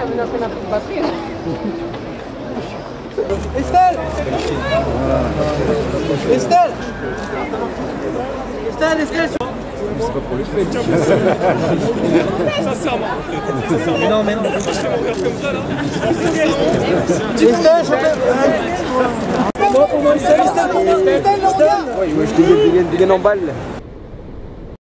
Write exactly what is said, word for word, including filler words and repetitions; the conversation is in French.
mais on a fait n'importe pas pris. Estelle Estelle Estelle, Estelle C'est pas pour les fêtes. Sincèrement. Mais non, mais non. Je vais mourir comme ça là. Estelle, je peux... Estelle, Estelle, Estelle, Ouais, je te dis, il y a une balle.